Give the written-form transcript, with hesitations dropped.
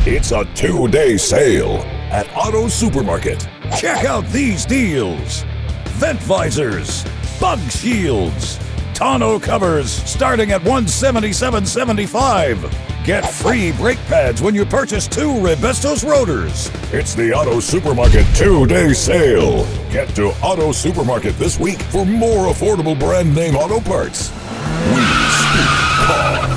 It's a 2-day sale at Auto Supermarket. Check out these deals. Vent visors, bug shields, tonneau covers starting at $177.75. Get free brake pads when you purchase 2 Rebestos rotors. It's the Auto Supermarket 2-day sale. Get to Auto Supermarket this week for more affordable brand name auto parts. We speak car.